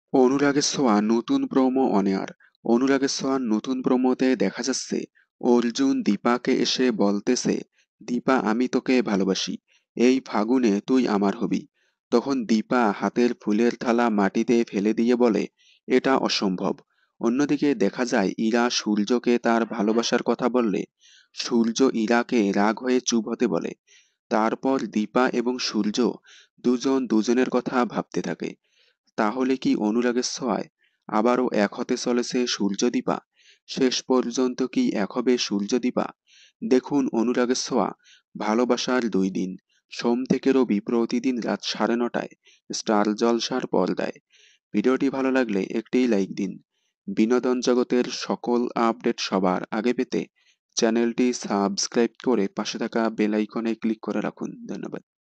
অনুরাগের ছোঁয়া নতুন প্রোমো অন এয়ার। অনুরাগের ছোঁয়ার নতুন প্রোমোতে দেখা যাচ্ছে অর্জুন দীপাকে এসে বলতেছে, দীপা আমি তোকে ভালোবাসি, এই ফাগুনে তুই আমার হবি। তখন দীপা হাতের ফুলের থালা মাটিতে ফেলে দিয়ে বলে, এটা অসম্ভব। অন্যদিকে দেখা যায় ইরা সূর্যকে তার ভালোবাসার কথা বললে সূর্য ইরাকে রাগ হয়ে চুপ হতে বলে। তারপর দীপা এবং সূর্য দুজন দুজনের কথা ভাবতে থাকে। তাহলে কি অনুরাগের ছোঁয়ায় আবারও এক হতে চলেছে সূর্যদীপা? শেষ পর্যন্ত কি এক হবে সূর্যদীপা? দেখুন অনুরাগের ছোঁয়া, ভালোবাসার 2 দিন, সোম থেকে রবি প্রতিদিন রাত 9:30টায় স্টার জলসার পর্দায়। ভিডিওটি ভালো লাগলে একটি লাইক দিন। বিনোদন জগতের সকল আপডেট সবার আগে পেতে চ্যানেলটি সাবস্ক্রাইব করে পাশে থাকা বেল আইকনে ক্লিক করে রাখুন। ধন্যবাদ।